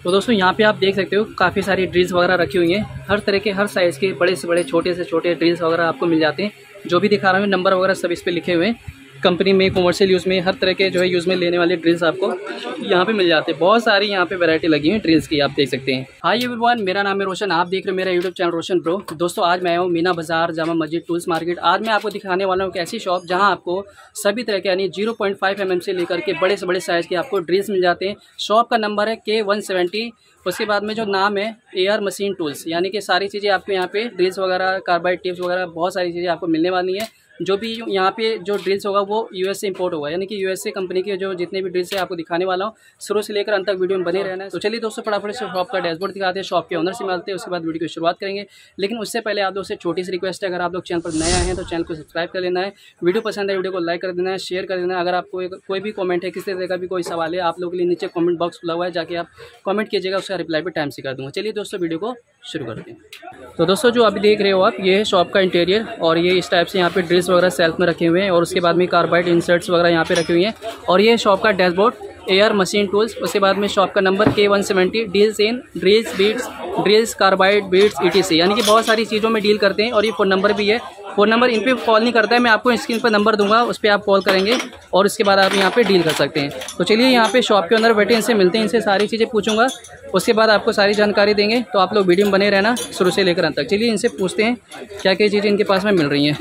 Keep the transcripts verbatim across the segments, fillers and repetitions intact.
तो दोस्तों यहाँ पे आप देख सकते हो काफ़ी सारी ड्रिल्स वगैरह रखी हुई हैं, हर तरह के हर साइज़ के बड़े से बड़े छोटे से छोटे ड्रिल्स वगैरह आपको मिल जाते हैं। जो भी दिखा रहा हूँ नंबर वगैरह सब इस पे लिखे हुए हैं। कंपनी में कमर्शियल यूज़ में हर तरह के जो है यूज़ में लेने वाले ड्रिल्स आपको यहाँ पे मिल जाते हैं। बहुत सारी यहाँ पे वैरायटी लगी हुई है ड्रिल्स की, आप देख सकते हैं। हाय एवरीवन, मेरा नाम है रोशन, आप देख रहे हो मेरा यूट्यूब चैनल रोशन प्रो। दोस्तों आज मैं हूँ मीना बाजार जामा मस्जिद टूल्स मार्केट। आज मैं आपको दिखाने वाला हूँ एक ऐसी शॉप जहाँ आपको सभी तरह के यानी zero point five M M से लेकर के बड़े से बड़े साइज़ के आपको ड्रिल्स मिल जाते हैं। शॉप का नंबर है के वन सेवेंटी। उसके बाद में जो नाम है ए आर मशीन टूल्स, यानी कि सारी चीज़ें आपको यहाँ पे ड्रिल्स वगैरह, कार्बाइड टिप्स वगैरह बहुत सारी चीज़ें आपको मिलने वाली हैं। जो भी यहाँ पे जो ड्रिल्स होगा वो यूएस से इंपोर्ट होगा, यानी कि यूएस से कंपनी के जो जितने भी ड्रिल्स है आपको दिखाने वाला हूँ। शुरू से लेकर अंत तक वीडियो में बने रहना है। तो चलिए दोस्तों फटाफट से शॉप का डैशबोर्ड दिखाते हैं, शॉप के ओनर से मिलते हैं, उसके बाद वीडियो की शुरुआत करेंगे। लेकिन उससे पहले आप लोग से छोटी सी रिक्वेस्ट है, अगर आप लोग चैनल पर नए आए हैं तो चैनल को सब्सक्राइब कर लेना है। वीडियो पसंद है वीडियो को लाइक कर देना है, शेयर कर देना है। अगर आपको कोई भी कॉमेंट है, किसी तरह का भी कोई सवाल है, आप लोगों के लिए नीचे कॉमेंट बॉक्स खुला हुआ है, जाके आप कॉमेंट कीजिएगा, उसका रिप्लाई भी टाइम से कर दूँगा। चलिए दोस्तों वीडियो को शुरू करते हैं। तो दोस्तों जो अभी देख रहे हो आप, ये है शॉप का इंटीरियर और ये इस टाइप से यहाँ पे ड्रिल्स वगैरह सेल्फ में रखे हुए हैं और उसके बाद में कार्बाइड इंसर्ट्स वगैरह यहाँ पे रखी हुई हैं। और ये शॉप का dashboard A R machine tools. उसके बाद में शॉप का number K one seventy. Deals in drills, bits, drills, carbide, bits, E T C, यानी कि बहुत सारी चीज़ों में डील करते हैं। और ये फ़ोन नंबर भी है, फ़ोन नंबर इन पर कॉल नहीं करता है, मैं आपको स्क्रीन पर नंबर दूंगा, उस पर आप कॉल करेंगे और उसके बाद आप यहाँ पे डील कर सकते हैं। तो चलिए यहाँ पे शॉप के अंदर बैठे इनसे मिलते हैं, इनसे सारी चीज़ें पूछूंगा, उसके बाद आपको सारी जानकारी देंगे। तो आप लोग वीडियो में बने रहना शुरू से लेकर अंत तक। चलिए इनसे पूछते हैं क्या क्या चीज़ें इनके पास में मिल रही हैं।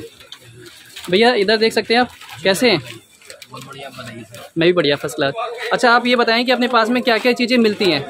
भैया इधर देख सकते हैं आप, कैसे हैं? बहुत बढ़िया, बताइए सर। मैं भी बढ़िया, फर्स्ट क्लास। अच्छा आप ये बताएं कि अपने पास में क्या क्या चीज़ें मिलती हैं?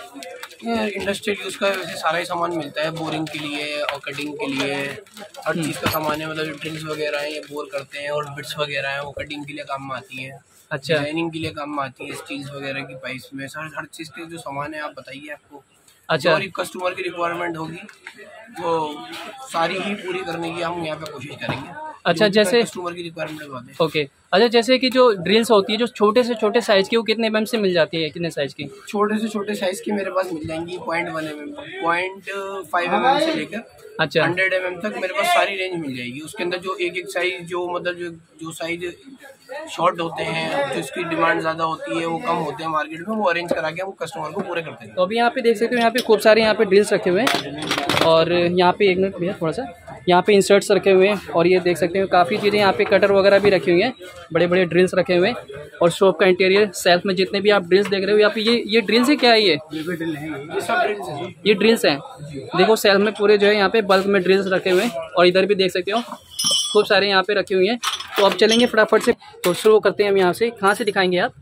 इंडस्ट्रियल यूज़ का वैसे सारा ही सामान मिलता है, बोरिंग के लिए और कटिंग के लिए हर चीज़ का सामान है। मतलब ड्रिल्स वगैरह हैं ये बोर करते हैं, और बिट्स वगैरह हैं वो कटिंग के लिए काम में आती है, अच्छा, डिजाइनिंग के लिए काम में आती है, स्टील्स वगैरह की पाइप्स में सर हर चीज़ के जो सामान है आप बताइए आपको। अच्छा, और कस्टमर की रिक्वायरमेंट होगी वो सारी ही पूरी करने की हम यहाँ पे कोशिश करेंगे। अच्छा जैसे कस्टमर की रिक्वायरमेंट बात है। ओके, अच्छा जैसे कि जो ड्रिल्स होती है जो छोटे से छोटे साइज़ की, वो कितने एम एम से मिल जाती है, कितने साइज़ की? छोटे से छोटे साइज की मेरे पास मिल जाएंगी point one M M, point five M M से लेकर अच्छा, हंड्रेड एम एम तक मेरे पास सारी रेंज मिल जाएगी। उसके अंदर जो एक एक साइज जो मतलब जो जो साइज शॉर्ट होते हैं, जो इसकी डिमांड ज़्यादा होती है, वो कम होते हैं मार्केट में, वो अरेंज करा के हम कस्टमर को पूरे करते हैं। तो अभी यहाँ पे देख सकते हो, यहाँ पे खूब सारे यहाँ पे ड्रिल्स रखे हुए हैं और यहाँ पे एक मिनट भैया थोड़ा सा, यहाँ पे इंसर्ट्स रखे हुए हैं और ये देख सकते हो काफ़ी चीज़ें यहाँ पे कटर वगैरह भी रखी हुई हैं, बड़े बड़े ड्रिल्स रखे हुए हैं। और शॉप का इंटीरियर सेल्फ में जितने भी आप ड्रिल्स देख रहे हो, यहाँ पे ये ये ड्रिल्स है, क्या है ये? ये सब ड्रिल्स हैं। ये ड्रिल्स हैं, देखो सेल्फ में पूरे जो है यहाँ पे बल्क में ड्रिल्स रखे हुए हैं और इधर भी देख सकते हो खूब सारे यहाँ पे रखे हुए हैं। तो अब चलेंगे फटाफट से, तो शुरू करते हैं हम यहाँ से। कहाँ से दिखाएंगे आप?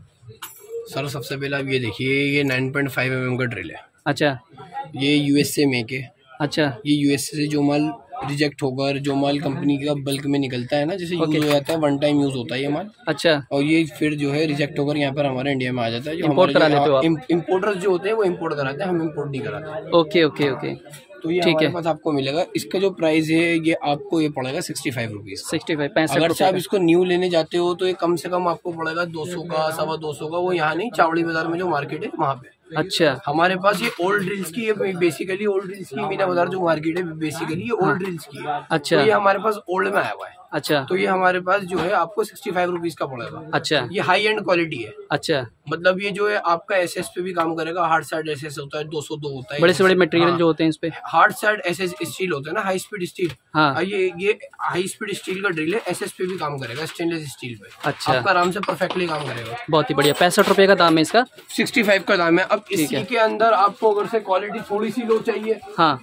सर सबसे पहले आप ये देखिए, ये nine point five M M का ड्रिल है। अच्छा, ये यूएसए मेक है। अच्छा, ये यूएसए से जो माल रिजेक्ट होकर जो माल कंपनी का बल्क में निकलता है ना, जैसे यूज Okay. हो जाता है, वन टाइम यूज होता है ये माल, अच्छा, और ये फिर जो है रिजेक्ट होकर यहाँ पर हमारे इंडिया में आ जाता है। जो Import करा लेते हो आप? इम्पोर्टर्स जो होते हैं वो इम्पोर्ट कराते हैं, हम इम्पोर्ट नहीं कराते। ओके ओके ओके, तो ये ठीक हमारे है। पास आपको मिलेगा। इसका जो प्राइस है ये आपको ये पड़ेगा sixty five rupees. Sixty five पैंसठ अगर से आप रुपये इसको न्यू लेने जाते हो तो ये कम से कम आपको पड़ेगा दो सौ का, सवा दो सौ का। वो यहाँ नहीं, चावड़ी बाजार में जो मार्केट है वहाँ पे। अच्छा, हमारे पास ये ओल्ड ड्रिल्स की, ये बेसिकली ओल्ड ड्रिल्स की मीना बाजार जो मार्केट है बेसिकली ये ओल्ड ड्रिल्स की है। अच्छा, तो ये हमारे पास ओल्ड में आया हुआ है। अच्छा, तो ये हमारे पास जो है आपको सिक्सटी फाइव रुपीज का पड़ेगा। अच्छा, ये हाई एंड क्वालिटी है। अच्छा, मतलब ये जो है आपका एसएस पे भी काम करेगा। हार्ड साइड एसएस होता है, दो सौ दो होता है, बड़े से बड़े मटेरियल हाँ। जो होते हैं इस पे हार्ड साइड एसएस स्टील होता है ना, हाई स्पीड स्टील। हाँ, ये ये हाई स्पीड स्टील का ड्रिल है, एसएस पे भी काम करेगा, स्टेनलेस स्टील पे। अच्छा, आपका आराम से परफेक्टली काम करेगा। बहुत ही बढ़िया। पैंसठ रुपये का दाम है इसका, सिक्सटी फाइव का दाम है। अब इसी है। के अंदर आपको अगर से क्वालिटी थोड़ी सी लो चाहिए, हाँ,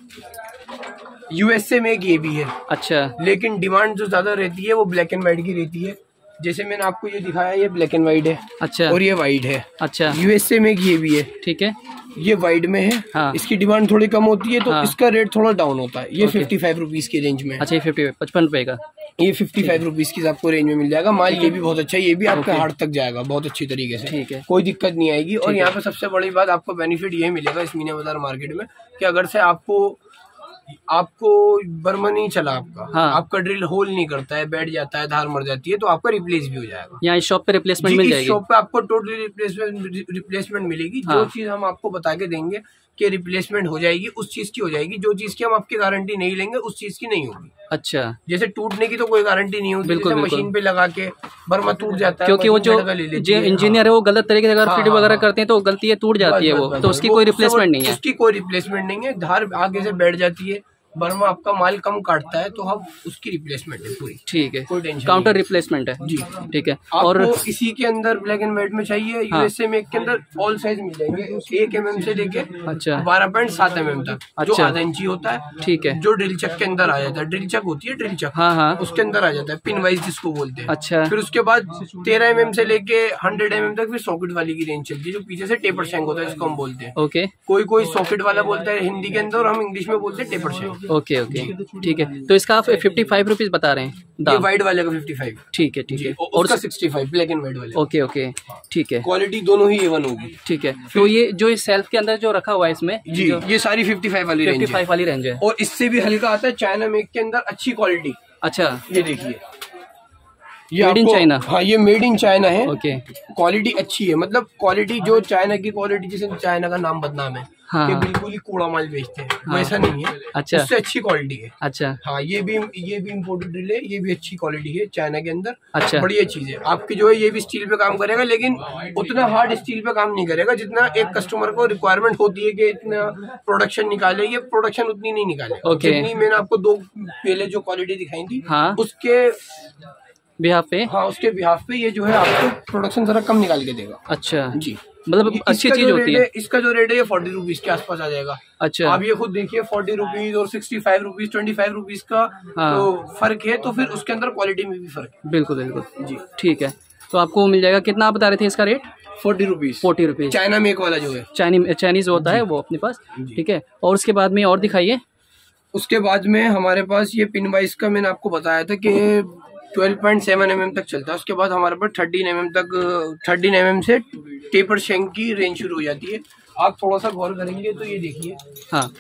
यूएसए में एक ये भी है, अच्छा, लेकिन डिमांड जो ज्यादा रहती है वो ब्लैक एंड व्हाइट की रहती है। जैसे मैंने आपको ये दिखाया, ये ब्लैक एंड व्हाइट है, अच्छा, और ये व्हाइट है। अच्छा, यूएसए में एक ये भी है, ठीक है, ये व्हाइट में है। हाँ, इसकी डिमांड थोड़ी कम होती है तो हाँ, इसका रेट थोड़ा डाउन होता है। ये ओके। फिफ्टी फाइव रुपीज की रेंज में है। अच्छा, ये फिफ्टी पचपन रुपये का, ये फिफ्टी फाइव रुपीज की आपको रेंज में मिल जाएगा। माल ये भी बहुत अच्छा है, ये भी आपके ओके। हार्ट तक जाएगा बहुत अच्छी तरीके से, ठीक है, कोई दिक्कत नहीं आएगी। और ठीक यहाँ है। पे सबसे बड़ी बात आपको बेनिफिट ये मिलेगा इस मीना बाजार मार्केट में कि अगर से आपको आपको बर्मा नहीं चला आपका, हाँ। आपका ड्रिल होल नहीं करता है, बैठ जाता है, धार मर जाती है, तो आपका रिप्लेस भी हो जाएगा। यहाँ इस शॉप पे रिप्लेसमेंट जी, मिल इस जाएगी। शॉप पे आपको टोटली रिप्लेसमेंट रिप्लेसमेंट मिलेगी। हाँ। जो चीज हम आपको बता के देंगे कि रिप्लेसमेंट हो जाएगी, उस चीज की हो जाएगी। जो चीज की हम आपकी गारंटी नहीं लेंगे उस चीज की नहीं होगी। अच्छा, जैसे टूटने की तो कोई गारंटी नहीं होती, बिल्कुल, जैसे मशीन पे लगा के बर्मा टूट जाता है, क्योंकि वो जो जो इंजीनियर है वो गलत तरीके से अगर हाँ, फिट हाँ, वगैरह हाँ, करते हैं तो गलती है, टूट जाती है वो, तो उसकी कोई रिप्लेसमेंट नहीं है। उसकी कोई रिप्लेसमेंट नहीं है, धार आगे से बैठ जाती है, बर्मा आपका माल कम काटता है तो हम उसकी रिप्लेसमेंट है पूरी। ठीक है, कोई टेंशन काउंटर रिप्लेसमेंट है जी। ठीक है। और और इसी के अंदर ब्लैक एंड व्हाइट में चाहिए, यूएसए में के अंदर ऑल साइज मिल जाएंगे, एक एम एम से लेके अच्छा बारह पॉइंट सात एम एम तक, जो अच्छा। आधा इंची होता है, ठीक है, जो ड्रिल चक के अंदर आ जाता है, ड्रिल चक होती है ड्रिल चक, हाँ हाँ, उसके अंदर आ जाता है, पिन वाइज जिसको बोलते हैं। अच्छा, फिर उसके बाद तेरह एम एम से लेके हंड्रेड एम एम तक फिर सॉकेट वाली की रेंज चलती है, जो पीछे से टेपर शैंक होता है, जिसको हम बोलते हैं। ओके, कोई कोई सॉकेट वाला बोलता है हिंदी के अंदर, और हम इंग्लिश में बोलते हैं टेपर शैंक। ओके ओके ठीक है। तो इसका आप फिफ्टी फाइव रुपीज बता रहे हैं ये दाम? वाइट वाले का फिफ्टी फाइव। ठीक है ठीक है, और उसका sixty five black and white वाले। ओके ओके ठीक है, क्वालिटी दोनों ही ए वन होगी। ठीक है। तो ये जो इस सेल्फ के अंदर जो रखा हुआ है इसमें जी, ये सारी फिफ्टी फाइव वाली रेंज है। फिफ्टी फाइव वाली रेंज है, और इससे भी हल्का आता है चाइना मेक के अंदर अच्छी क्वालिटी। अच्छा, ये देखिए, ये मेड इन आपको- चाइना। हाँ, ये मेड इन चाइना है। ओके, क्वालिटी अच्छी है, मतलब क्वालिटी जो चाइना की क्वालिटी, जैसे चाइना का नाम बदनाम है, हाँ, ये हाँ, बिल्कुल ही कूड़ा माल बेचते हैं, हाँ, वैसा नहीं है। अच्छा, उससे अच्छी क्वालिटी है। अच्छा हाँ, ये भी ये भी इम्पोर्टेड ड्रिल है, ये भी अच्छी क्वालिटी है चाइना के अंदर। अच्छा, बढ़िया चीज है आपकी, जो है ये भी स्टील पे काम करेगा, लेकिन उतना हार्ड स्टील पे काम नहीं करेगा जितना एक कस्टमर को रिक्वायरमेंट होती है कि इतना प्रोडक्शन निकाले। ये प्रोडक्शन उतनी नहीं निकाले, Okay. जितनी मैंने आपको दो पहले जो क्वालिटी दिखाई थी, हाँ, उसके बिहाफ पे, हाँ उसके बिहाफ पे ये जो है आपको प्रोडक्शन जरा कम निकाल के देगा। अच्छा जी, मतलब ये- अच्छी इसका चीज जो होती रेट है। इसका जो रेट है ये फोर्टी रुपीज के आसपास आ जाएगा। अच्छा, आप ये खुद देखिए, फोर्टी रुपीज और sixty five rupees, twenty five rupees का हाँ, तो फर्क है, तो फिर उसके अंदर क्वालिटी में भी फर्क है। बिल्कुल बिल्कुल जी, ठीक है। तो आपको मिल जाएगा, कितना आप बता रहे थे इसका rate? Forty rupees forty rupees China make वाला जो है, चाइनी चाइनीज होता है वो अपने पास, ठीक है। और उसके बाद में और दिखाइए। उसके बाद में हमारे पास ये पिन वाइज का मैंने आपको बताया था कि twelve point seven M M तक चलता है। उसके बाद हमारे पास थर्टीन एम एम तक, थर्टीन एम एम से टेपर शैंक की रेंज शुरू हो जाती है। आप थोड़ा सा गौर करेंगे तो ये देखिए, हाँ,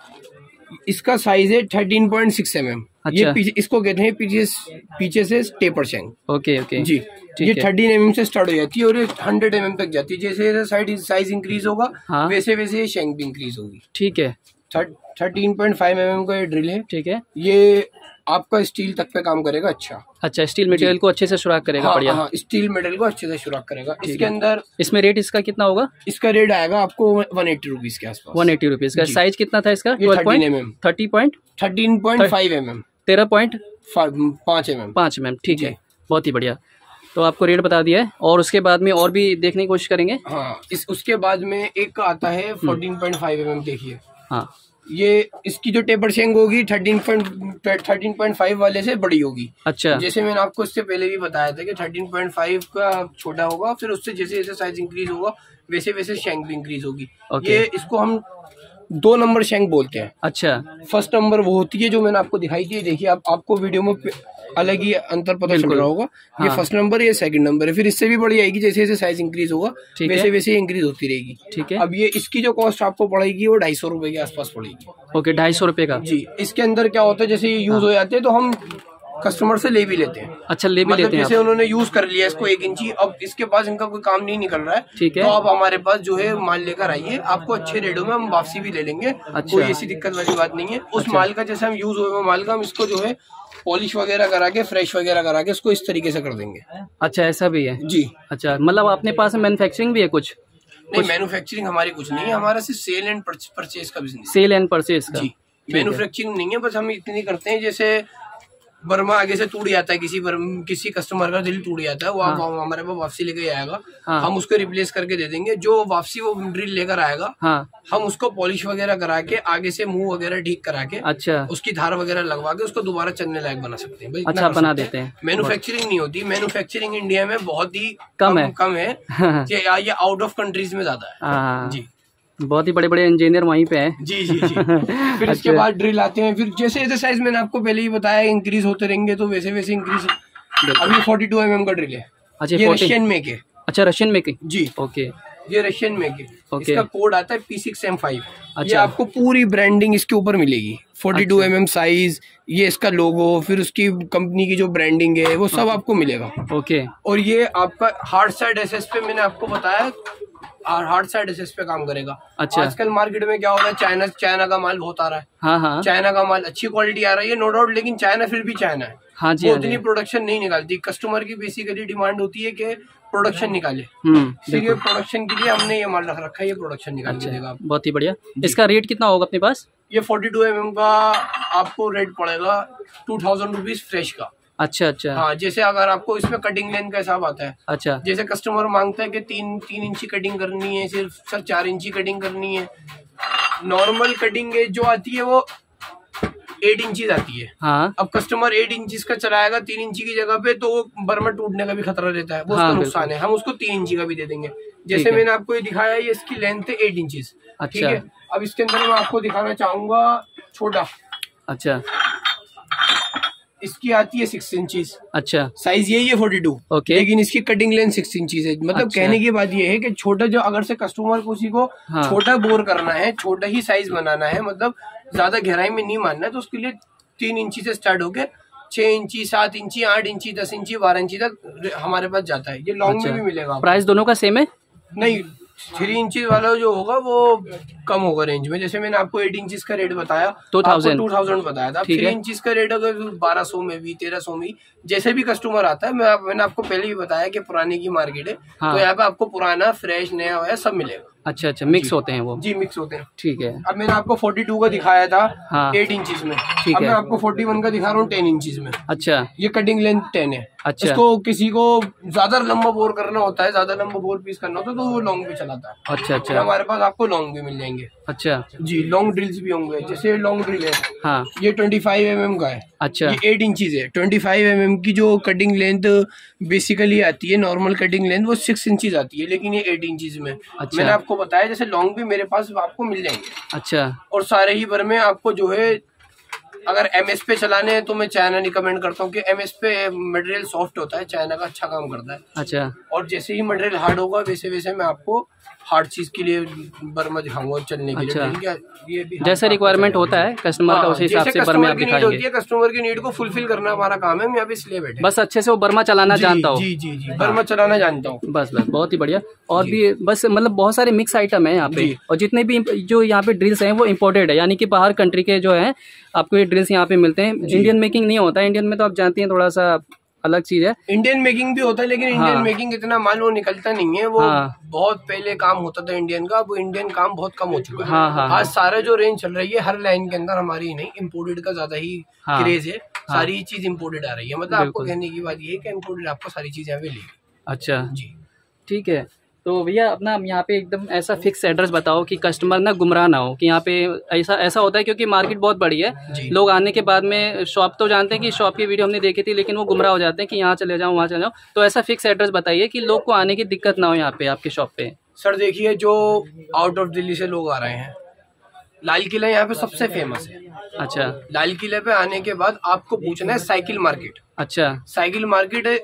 इसका साइज है thirteen point six M M. ये अच्छा। पीछे, इसको कहते हैं पीछे पीछे से टेपर शैंक। ओके ओके जी, ठीक ये है। थर्टीन एम एम से स्टार्ट हो जाती है और ये हंड्रेड एम एम तक जाती है। जैसे जैसे साइड साइज इंक्रीज होगा, हाँ, वैसे वैसे ये शैंक भी इंक्रीज होगी। ठीक है, thirteen point five M M का ये ड्रिल है। ठीक है। ये आपका स्टील तक पे काम करेगा। अच्छा अच्छा, स्टील मटेरियल को अच्छे से सुराख करेगा, हाँ, बढ़िया। हाँ, स्टील मेटल को अच्छे से सुराख करेगा। इसके अंदर इसमें रेट इसका कितना होगा? इसका रेट आएगा आपको वन एट्टी रुपीज के आसपास। वन एटी रुपीज का। जी। साइज कितना था इसका? ये twelve thirteen point M M, thirty point thirteen point five M M, तेरह पॉइंट पाँच एम एम, पाँच एम एम, ठीक जी। है, बहुत ही बढ़िया। तो आपको रेट बता दिया है, और उसके बाद में और भी देखने की कोशिश करेंगे। हाँ, इस उसके बाद में एक आता है fourteen point five M M. देखिए, हाँ, ये इसकी जो टेपर शैंक होगी thirteen point thirteen point five वाले से बड़ी होगी। अच्छा, जैसे मैंने आपको इससे पहले भी बताया था कि थर्टीन पॉइंट फाइव का छोटा होगा, फिर उससे जैसे जैसे साइज इंक्रीज होगा वैसे वैसे शैंक भी इंक्रीज होगी। ओके। ये इसको हम दो नंबर शैंक बोलते हैं। अच्छा, फर्स्ट नंबर वो होती है जो मैंने आपको दिखाई थी। देखिए, आप आपको वीडियो में अलग ही अंतर पता चल रहा होगा। ये हाँ। फर्स्ट नंबर, ये सेकंड नंबर है। फिर इससे भी बड़ी आएगी, जैसे जैसे साइज इंक्रीज होगा ठीक है। वैसे वैसे इंक्रीज होती रहेगी। ठीक है। अब ये इसकी जो कॉस्ट आपको पड़ेगी वो ढाई सौ रुपए के आसपास पड़ेगी। ओके, ढाई सौ रुपये का। जी, इसके अंदर क्या होता है, जैसे ये यूज हो जाते हैं तो हम कस्टमर से ले भी लेते हैं। अच्छा, ले भी मतलब लेते हैं जैसे आप। उन्होंने यूज कर लिया इसको एक इंची, अब इसके पास इनका कोई काम नहीं निकल रहा है, ठीक है। तो आप हमारे पास जो है माल लेकर आइए, आपको अच्छे रेटों में हम वापसी भी ले लेंगे। अच्छा। कोई ऐसी दिक्कत वाली बात नहीं है। उस माल का जैसे हम यूज हुए हुए माल का हम इसको जो है पॉलिश वगैरह करा के, फ्रेश वगैरह करा के इसको इस तरीके से कर देंगे। अच्छा, ऐसा भी है। जी, अच्छा, मतलब अपने पास मैन्युफैक्चरिंग भी है कुछ? नहीं, मैन्युफैक्चरिंग हमारी कुछ नहीं है, हमारा सिर्फ सेल एंड परचेज का बिजनेस। सेल एंड परचेज का। जी, मैन्युफैक्चरिंग नहीं है, बस हम इतनी करते हैं, जैसे बर्मा आगे से टूट जाता है, किसी किसी कस्टमर का दिल टूट जाता है, वो हाँ। आप हमारे पास वापसी लेके आएगा, हाँ। हम उसको रिप्लेस करके दे देंगे। जो वापसी वो ड्रिल लेकर आएगा, हाँ, हम उसको पॉलिश वगैरह करा के, आगे से मुंह वगैरह ठीक करा के, अच्छा, उसकी धार वगैरह लगवा के उसको दोबारा चलने लायक बना सकते हैं। बस इतना अच्छा, कर बना सकते देते हैं। मैन्युफैक्चरिंग नहीं होती। मैन्युफैक्चरिंग इंडिया में बहुत ही कम है। कम है। ये ये आउट ऑफ कंट्रीज में ज्यादा है। हाँ, जी, बहुत ही बड़े बड़े इंजीनियर वहीं पे हैं। जी जी जी। फिर इसके अच्छा। बाद ड्रिल आते हैं। फिर जैसे जैसे साइज मैंने आपको पहले ही बताया इंक्रीज होते रहेंगे, तो वैसे वैसे इंक्रीज। अब ये फोर्टी टू एम एम का ड्रिल है। अच्छा, ये फोर्टी रशियन मेक है। अच्छा, रशियन मेकिंग। जी, ओके, ये रशियन मेक है। Okay. इसका कोड आता है पी सिक्स एम फाइव। ये अच्छा। आपको पूरी ब्रांडिंग इसके ऊपर मिलेगी, forty two M M size, ये इसका लोगो, फिर उसकी कंपनी की जो ब्रांडिंग है वो सब आपको मिलेगा। ओके। और ये आपका हार्ड साइड एसएस पे मैंने आपको बताया, और हार्ड साइड एसएस पे काम करेगा। अच्छा। आजकल मार्केट में क्या हो रहा है, चाइना चाइना का माल बहुत आ रहा है। हाँ हाँ। चाइना का माल अच्छी क्वालिटी आ रही है नो डाउट, लेकिन चाइना फिर भी चाइना है। हाँ जी, वो हाँ जी। उतनी प्रोडक्शन नहीं निकालती। कस्टमर की बेसिकली डिमांड होती है कि प्रोडक्शन निकाले, हम्म, इसलिए प्रोडक्शन के लिए हमने ये माल रख रखा है, ये प्रोडक्शन निकाल के देगा। बहुत ही बढ़िया। इसका रेट कितना होगा अपने पास? ये फोर्टी टू एम एम का आपको रेट पड़ेगा टू थाउजेंड रुपीज फ्रेश का। अच्छा अच्छा। हाँ, जैसे अगर आपको इसमें कटिंग लेंथ का हिसाब आता है, अच्छा। जैसे कस्टमर मांगता है कि तीन तीन इंची कटिंग करनी है, सिर्फ सर चार इंची कटिंग करनी है। नॉर्मल कटिंग एज जो आती है वो एट इंचीज आती है। हाँ। अब कस्टमर एट इंचीज का चलाएगा तीन इंची की जगह पे, तो वो बर्मा टूटने का भी खतरा रहता है, वो हाँ, उसका नुकसान है। हम उसको तीन इंची का भी दे देंगे। जैसे है। मैंने आपको ये दिखाया, ये इसकी लेंथ है एट इंचीज। अच्छा। ठीक है। अब इसके अंदर मैं आपको दिखाना चाहूंगा छोटा। अच्छा। इसकी आती है सिक्स इंचीज। अच्छा। साइज यही है फोर्टी टू। ओके। लेकिन इसकी कटिंग लेंथ सिक्स इंचीज है। मतलब अच्छा। कहने की बात ये है कि छोटा जो, अगर से कस्टमर को उसी को हाँ। छोटा बोर करना है, छोटा ही साइज बनाना है, मतलब ज्यादा गहराई में नहीं मानना है, तो उसके लिए तीन इंची से स्टार्ट होके छह इंची, सात इंची, आठ इंची, दस इंची, बारह इंची तक हमारे पास जाता है। ये लॉन्ग अच्छा। में भी मिलेगा। प्राइस दोनों का सेम है? नहीं, थ्री इंचीज वाला जो होगा वो कम होगा रेंज में। जैसे मैंने आपको एट इंचीज का रेट बताया, टू थाउजेंड टू थाउजेंड बताया था। थ्री इंचीज का रेट अगर बारह सौ में भी, तेरह सौ में, जैसे भी कस्टमर आता है, मैं आप, मैंने आपको पहले ही बताया कि पुराने की मार्केट है। हाँ। तो यहाँ पे आपको पुराना, फ्रेश, नया वया सब मिलेगा। अच्छा अच्छा, मिक्स होते हैं वो? जी, मिक्स होते हैं। ठीक है। अब मैंने आपको फोर्टी टू का दिखाया था हाँ। एट इंचीज में। ठीक अब है। मैं आपको फोर्टी वन का दिखा रहा हूँ टेन इंचीज में। अच्छा। ये कटिंग लेंथ टेन है। अच्छा। इसको किसी को ज्यादा लंबा बोर करना होता है, ज्यादा लंबा बोर पीस करना होता है, तो वो लॉन्ग भी चलाता है। अच्छा अच्छा। हमारे पास आपको लॉन्ग भी मिल जाएंगे। अच्छा जी, लॉन्ग ड्रिल्स भी होंगे। जैसे लॉन्ग ड्रिल है, हाँ, ये ट्वेंटी फाइव एम एम का है। अच्छा। ये एट इंचीज है। ट्वेंटी फाइव एम एम की जो कटिंग लेंथ बेसिकली आती है, नॉर्मल कटिंग लेंथ वो सिक्स इंचीज आती है, लेकिन ये एट इंचीज में। अच्छा। मैंने आपको बताया जैसे लॉन्ग भी मेरे पास आपको मिल जाएंगे। अच्छा। और सारे ही भर में आपको जो है, अगर एमएस पे चलाने हैं तो मैं चाइना रिकमेंड करता हूँ कि एमएस पे मटेरियल सॉफ्ट होता है, चाइना का अच्छा काम करता है। अच्छा। और जैसे ही मटेरियल हार्ड होगा वैसे वैसे मैं आपको हार्ड चीज के लिए बर्मा दिखाऊंगा चलने के अच्छा। लिए। ये भी जैसा रिक्वायरमेंट होता है कस्टमर का, उसी हिसाब से बर्मा आप दिखाएंगे। कस्टमर की नीड को फुलफिल करना हमारा काम है। मैं यहाँ पे इसलिए बैठे, बस अच्छे से वो बर्मा चलाना जानता हो। जी जी जी, बर्मा चलाना जानता हूँ। बस बस, बहुत ही बढ़िया। और भी बस मतलब बहुत सारे मिक्स आइटम है यहाँ पे, और जितने भी जो यहाँ पे ड्रिल्स हैं वो इम्पोर्टेड है, यानी कि बाहर कंट्री के जो है आपको ये ड्रिल्स यहाँ पे मिलते हैं। इंडियन मेकिंग नहीं होता है। इंडियन में तो आप जानती हैं थोड़ा सा अलग चीज है। इंडियन मेकिंग भी होता है, लेकिन इंडियन हाँ। मेकिंग इतना माल वो निकलता नहीं है। वो हाँ। बहुत पहले काम होता था इंडियन का, वो इंडियन काम बहुत कम हो चुका है। हाँ, हाँ, आज सारा जो रेंज चल रही है हर लाइन के अंदर, हमारी ही नहीं, इम्पोर्टेड का ज्यादा ही हाँ। क्रेज है। हाँ। सारी चीज इम्पोर्टेड आ रही है। मतलब आपको बिल्कुल। कहने की बात ये है कि इम्पोर्टेड आपको सारी चीजें मिलेगी। अच्छा जी, ठीक है। तो भैया अपना यहाँ पे एकदम ऐसा फिक्स एड्रेस बताओ कि कस्टमर ना गुमराह ना हो, कि यहाँ पे ऐसा ऐसा होता है क्योंकि मार्केट बहुत बड़ी है। लोग आने के बाद में शॉप तो जानते हैं कि शॉप की वीडियो हमने देखी थी, लेकिन वो गुमराह हो जाते हैं कि यहाँ चले जाओ, वहाँ चले जाओ। तो ऐसा फिक्स एड्रेस बताइए कि लोग को आने की दिक्कत ना हो यहाँ पे आपके शॉप पे। सर देखिए, जो आउट ऑफ दिल्ली से लोग आ रहे हैं, लाल किला यहाँ पे सबसे फेमस है। अच्छा। लाल किले पे आने के बाद आपको पूछना है साइकिल मार्केट। अच्छा। साइकिल मार्केट है,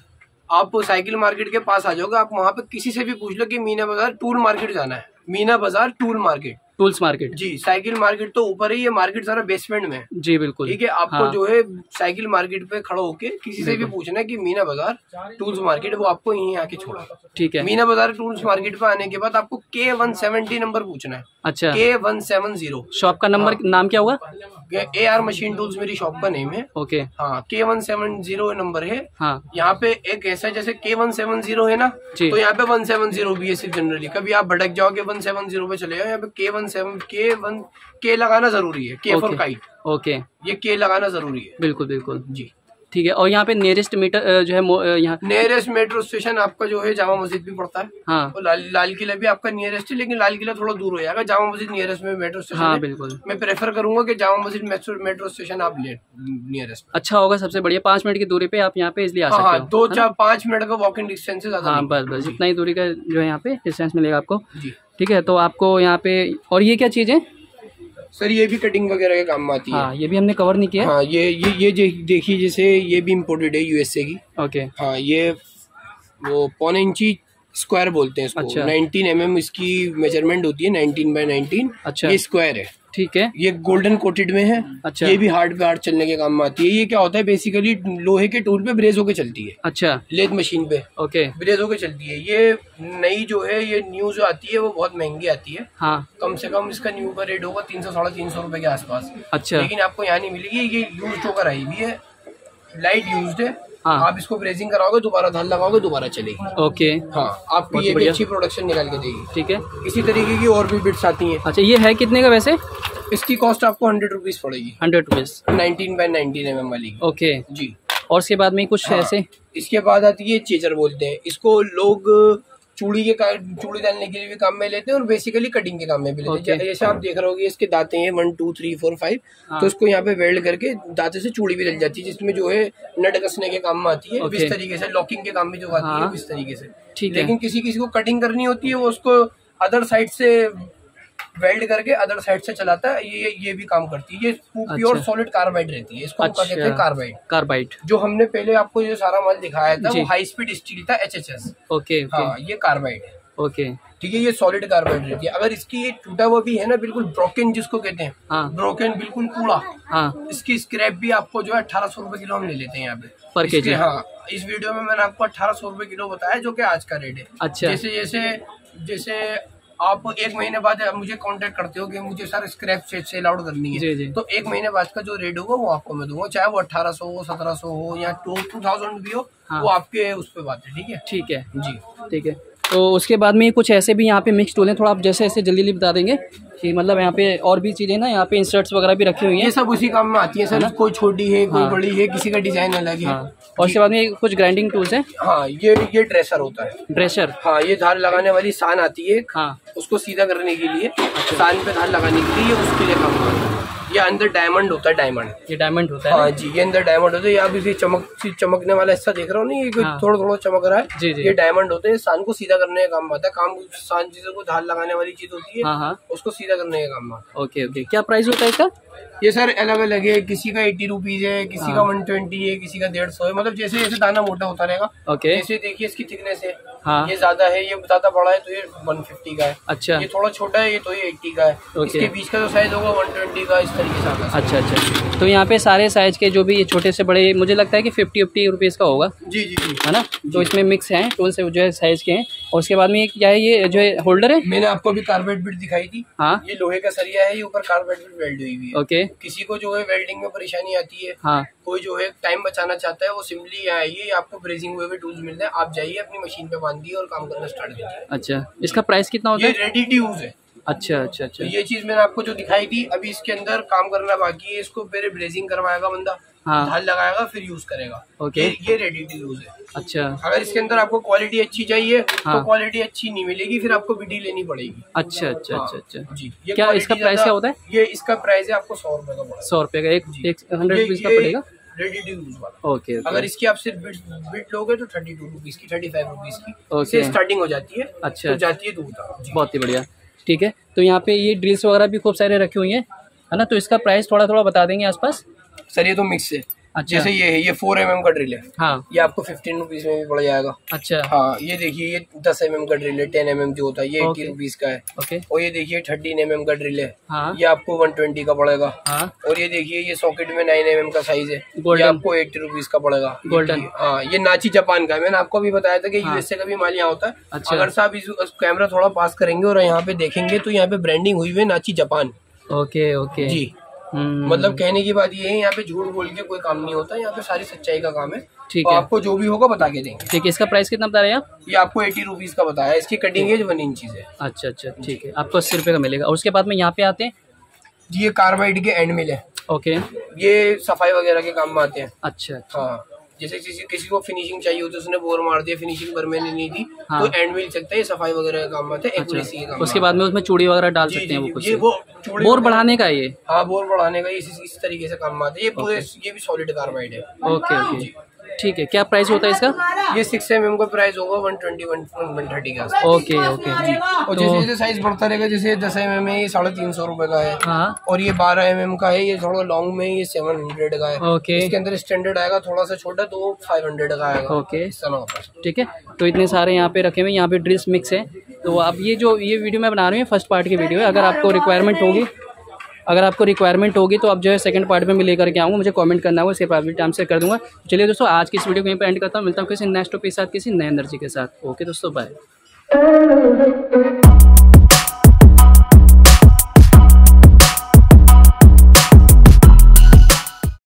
आप साइकिल मार्केट के पास आ जाओगे। आप वहाँ पे किसी से भी पूछ लो कि मीना बाजार टूल मार्केट जाना है, Meena Bazaar tool market, tools market. जी, साइकिल मार्केट तो ऊपर है, ये मार्केट सारा बेसमेंट में है। जी बिल्कुल। ठीक है। आपको हाँ। जो है साइकिल मार्केट पे खड़ा होके किसी से भी पूछना है कि मीना बाजार टूल्स मार्केट, वो आपको यहीं आके छोड़ा। ठीक है। मीना बाजार टूल्स मार्केट पे आने के बाद आपको के वन सेवेंटी नंबर पूछना है। अच्छा। K one seven zero shop का नंबर, नाम क्या होगा? ए आर मशीन टूल्स मेरी शॉप का नेम है। ओके। हाँ, K one seven zero number है। हाँ। यहाँ पे एक ऐसा जैसे के वन सेवन जीरो है ना, तो यहाँ पे वन सेवन जीरो भी है सिर्फ जनरली। कभी आप भटक जाओगे वन सेवन जीरो पे चले जाओ, यहाँ पे के वन सेवन के वन के लगाना जरूरी है। के फॉर काइट। ओके। ये के लगाना जरूरी है। बिल्कुल बिल्कुल जी, ठीक है। और यहाँ पे नियरेस्ट मीटर जो है मो- अ, यहाँ नियरेस्ट मेट्रो स्टेशन आपका जो है जामा मस्जिद भी पड़ता है। हाँ। और लाल, लाल किला भी आपका नियरेस्ट है, लेकिन लाल किला थोड़ा दूर हो जाएगा। जामा मस्जिद नियरेस्ट में मेट्रो स्टेशन हाँ है। बिल्कुल। मैं प्रेफर करूंगा कि Jama Masjid metro metro station आप ले नियरेस्ट। अच्छा होगा, सबसे बढ़िया। पाँच मिनट की दूरी पे आप यहाँ पे इसलिए आ हाँ सकते हाँ, हो। दो चार पाँच मिनट का वॉकिंग डिस्टेंस है, ज्यादा हाँ नहीं। बस बस इतना ही दूरी का जो है यहाँ पे डिस्टेंस मिलेगा आपको। जी ठीक है। तो आपको यहाँ पे, और ये क्या चीज़ है सर? ये भी कटिंग वगैरह के काम में आती है। हाँ, ये भी हमने कवर नहीं किया। हाँ, ये ये ये जे- देखिए, जैसे ये भी इम्पोर्टेड है यूएसए की। ओके। हाँ, ये वो पौने इंची स्क्वायर बोलते हैं इसको। अच्छा। नाइनटीन एम एम इसकी मेजरमेंट होती है, नाइनटीन बाय नाइनटीन। अच्छा। ये स्क्वायर है, ठीक है। ये गोल्डन कोटेड में है। अच्छा। ये भी हार्ड पे हार्ड चलने के काम में आती है। ये क्या होता है बेसिकली लोहे के टूल पे ब्रेज होके चलती है। अच्छा। लेथ मशीन पे ओके। ब्रेज होके चलती है। ये नई जो है, ये न्यू जो आती है वो बहुत महंगी आती है। हाँ। कम से कम इसका न्यू का रेट होगा तीन सौ साढ़े तीन सौ रुपए के आसपास। अच्छा। लेकिन आपको यहाँ नहीं मिलेगी, ये यूज होकर आई हुई है, लाइट यूज्ड है। हाँ। आप इसको ब्रेजिंग कराओगे, दोबारा धार लगाओगे, दोबारा चलेगी। ओके। हाँ, आपकी बहुत ये भी बढ़िया। अच्छी प्रोडक्शन निकाल के देगी। ठीक है। इसी तरीके की और भी बिट्स आती हैं। अच्छा, ये है कितने का वैसे? इसकी कॉस्ट आपको हंड्रेड रुपीज पड़ेगी। Hundred rupees nineteen by nineteen M M वाली। ओके जी। और इसके बाद में कुछ हाँ। ऐसे? इसके बाद आती है चेजर बोलते हैं इसको। लोग चूड़ी के का- चूड़ी डालने के लिए भी काम में लेते हैं और बेसिकली कटिंग के काम में भी लेते हैं। Okay. जैसे आप देख रहे होगे इसके दांते हैं one two three four five, तो इसको यहाँ पे वेल्ड करके दांते से चूड़ी भी डल जाती है, जिसमें जो है नट कसने के काम में आती है। Okay. इस तरीके से लॉकिंग के काम में जो आती है हाँ। इस तरीके से। ठीक है। लेकिन किसी किसी को कटिंग करनी होती है, वो उसको अदर साइड से वेल्ड करके अदर साइड से चलाता है। ये ये भी काम करती है। ये प्योर अच्छा। सॉलिड कार्बाइड रहती है, इसको हम अच्छा। कहते हैं कार्बाइड। कार्बाइड। जो हमने पहले आपको ये सारा माल दिखाया था जी। वो हाई स्पीड स्टील था, एच एच एस। ओके हाँ, ओके ये कार्बाइड है। ओके। ठीक है, ये सॉलिड कार्बाइड रहती है। अगर इसकी ये टूटा हुआ भी है ना, बिल्कुल ब्रोकन जिसको कहते हैं, हाँ। ब्रोकन बिल्कुल कूड़ा, हाँ। इसकी स्क्रैप भी आपको जो है अठारह सौ रुपए किलो हम ले लेते हैं यहाँ पे पर इसके। केजी। हाँ, इस वीडियो में मैंने आपको अठारह सौ रुपए किलो बताया, जो कि आज का रेट है। अच्छा। जैसे जैसे जैसे आप एक महीने बाद मुझे कांटेक्ट करते हो कि मुझे सारे स्क्रैप से सेल आउट करनी जी, है, जी। तो एक महीने बाद का जो रेट होगा वो आपको मैं दूंगा, चाहे वो अठारह सौ हो, सत्रह सौ हो या टू टू थाउजेंड भी हो। हाँ। वो आपके उस पर बात है। ठीक है। ठीक है जी। ठीक है। तो उसके बाद में कुछ ऐसे भी यहाँ पे मिक्स टूल हैं, थोड़ा आप जैसे ऐसे जल्दी जल्दी बता देंगे कि मतलब यहाँ पे और भी चीज़ें ना, यहाँ पे इंसर्ट्स वगैरह भी रखी हुई हैं। ये सब उसी काम में आती है सर। कोई छोटी है, कोई हाँ। बड़ी है, किसी का डिजाइन अलग है। हाँ। और उसके बाद में कुछ ग्राइंडिंग टूल्स हैं। हाँ, ये ये ड्रेसर होता है। ड्रेशर। हाँ, ये धार लगाने वाली सान आती है। हाँ। उसको सीधा करने के लिए, सान पे धार लगाने के लिए, ये उसके लिए काम आता है। ये अंदर डायमंड होता है, डायमंड। ये डायमंड होता है। हाँ जी, ये अंदर डायमंड होता है। ये आप इसी चमक चमकने वाला हिस्सा देख रहे हो ना, ये कोई हाँ। थोड़ा थोड़ा चमक रहा है। जी, जी। ये डायमंड होते हैं। सान को सीधा करने का काम आता है। काम सान चीजों को धार लगाने वाली चीज होती है, हाँ हाँ। उसको सीधा करने का काम आता है। Okay okay. क्या प्राइस होता है इसका? ये सर अलग अलग है। किसी का एट्टी रुपीज है, किसी हाँ। का वन ट्वेंटी है, किसी का डेढ़ सौ है। मतलब जैसे जैसे दाना मोटा होता रहेगा। ओके। जैसे देखिए इसकी थिकनेस है। हाँ। ये ज्यादा है, ये ज्यादा बड़ा है तो ये वन फिफ्टी का है। अच्छा। ये थोड़ा छोटा है, ये तो ये एट्टी का है। ओके। इसके बीच का जो साइज होगा वन ट्वेंटी का, इस तरीके से आता है। अच्छा अच्छा। तो यहाँ पे सारे साइज के जो भी ये छोटे से बड़े, मुझे लगता है कि फिफ्टी फिफ्टी रुपीज़ का होगा, जी जी जी। है ना? तो इसमें मिक्स हैं टूल से जो है साइज के हैं। और उसके बाद में ये क्या है, ये जो है होल्डर है। मैंने आपको अभी कार्बेट बिट दिखाई थी। हाँ। ये लोहे का सरिया है, ये ऊपर कार्बेट बिट वेल्ड हुई हुई है। ओके। किसी को जो है वेल्डिंग में परेशानी आती है, हाँ। कोई जो है टाइम बचाना चाहता है, वो सिंपली यहाँ आइए, आपको ब्रेजिंग हुए हुए टूल्स मिलते हैं। आप जाइए अपनी मशीन पे बांधिए और काम करना स्टार्ट कीजिए। अच्छा, इसका प्राइस कितना होता ये है? रेडी टू यूज है। अच्छा अच्छा अच्छा। तो ये चीज मैंने आपको जो दिखाई थी, अभी इसके अंदर काम करना बाकी है। इसको पहले ब्रेजिंग करवाएगा बंदा, हाँ। धार लगाएगा, फिर यूज करेगा। ओके। ये, ये रेडी टू यूज है। अच्छा अगर इसके अंदर आपको क्वालिटी अच्छी चाहिए, हाँ। तो क्वालिटी अच्छी नहीं मिलेगी, फिर आपको बीडी लेनी पड़ेगी। अच्छा अच्छा हाँ, अच्छा अच्छा। जी। ये क्या quality इसका प्राइस ज्यादा- क्या होता है? ये इसका प्राइस है आपको सौ रुपए का पड़ेगा। सौ रुपये का एक जी। एक हंड्रेड ये- रुपीज़ का ये पड़ेगा। रेडी टू यूज वाला। Okay okay. अगर इसकी आप सिर्फ बिट बिट लोगे तो थर्टी टू रुपीज की, थर्टी फाइव रुपीज की ओके। इससे स्टार्टिंग हो जाती है। अच्छा। तो जाती है दूर तक। जी। बहुत ही बढ़िया। ठीक है, तो यहाँ पे ये ड्रिल्स वगैरह भी खूब सारे रखी हुई हैं, है ना? तो इसका प्राइस थोड़ा थोड़ा बता देंगे आसपास। सर ये तो मिक्स है। अच्छा। जैसे ये है, ये फोर एम एम का ड्रिल है। हाँ। ये आपको फिफ्टीन रुपीज में भी पड़ जाएगा। अच्छा। हाँ, ये देखिए ये दस एम एम का ड्रिल है, टेन एम एम जो होता है, ये ओके। एट्टी रुपीज का है। ओके। और ये देखिए थर्टीन एम एम का ड्रिल है, हाँ। ये आपको वन ट्वेंटी का पड़ेगा। हाँ। और ये देखिए ये सॉकेट में नाइन एम एम का साइज है, ये गोल्डन। आपको एट्टी रुपीज का पड़ेगा। गोल्डन। हाँ, ये नाची जापान का है। मैंने आपको अभी बताया था कि हाँ। यूएसए का भी माल यहाँ होता है। अच्छा। अगर साहब इस कैमरा थोड़ा पास करेंगे और यहाँ पे देखेंगे तो यहाँ पे ब्रांडिंग हुई हुई है नाची जापान। Okay okay. जी। हम्म, मतलब कहने की बात ये है, यहाँ पे झूठ बोल के कोई काम नहीं होता, यहाँ पे सारी सच्चाई का काम है। ठीक और है। आपको जो भी होगा बता के देंगे। ठीक है, इसका प्राइस कितना बता रहे हैं आप? ये आपको एटी रुपीज का बताया, इसकी कटिंग एज वन इंच है। अच्छा अच्छा ठीक है, आपको अस्सी रुपये का मिलेगा। और उसके बाद में यहाँ पे आते हैं। ये कार्बाइड के एंड मिल है, ओके। ये सफाई वगैरह के काम में आते हैं। अच्छा अच्छा। हाँ, जैसे किसी किसी को फिनिशिंग चाहिए होती है, उसने बोर मार दिया, फिनिशिंग पर मैंने नहीं दी, हाँ। तो एंड मिल सकता है। ये सफाई वगैरह का काम आता है, एक्यूरेसी के अच्छा, काम उसके बाद में उसमें चूड़ी वगैरह डाल जी, सकते हैं जी, वो कुछ ये से। वो चूड़ी बोर वगैरह- बढ़ाने का है ये। हाँ, बोर बढ़ाने का इस, इस तरीके से काम आता है। ये पूरे ये भी सॉलिड कार्बाइड है। Okay okay. ठीक है, क्या प्राइस होता है इसका? ये सिक्स एम एम का प्राइस होगा one twenty one one thirty का। ओके ओके जी। और जैसे जैसे साइज बढ़ता रहेगा, जैसे दस एम एम है ये साढ़े तीन सौ रुपए का है। हाँ। और ये बारह एम एम का है, ये थोड़ा लॉन्ग में ये सेवन हंड्रेड का है। ओके। इसके अंदर स्टैंडर्ड आएगा थोड़ा सा छोटा तो फाइव हंड्रेड का आएगा। ओके होता ठीक है। तो इतने सारे यहाँ पे रखे हुए, यहाँ पे ड्रिल्स मिक्स है। तो आप ये जो ये वीडियो मैं बना रही हूँ फर्स्ट पार्ट की वीडियो है, अगर आपको रिक्वायरमेंट होगी अगर आपको रिक्वायरमेंट होगी तो आप जो है सेकंड पार्ट में मैं लेकर के आऊँगा, मुझे कमेंट करना होगा, इसके प्राइवेट टाइम से कर दूँगा। चलिए दोस्तों, आज की इस वीडियो को यहीं पर एंड करता हूँ, मिलता हूँ किसी नेक्स्ट टॉपिक के साथ, किसी नए एनर्जी के साथ। ओके दोस्तों, बाय।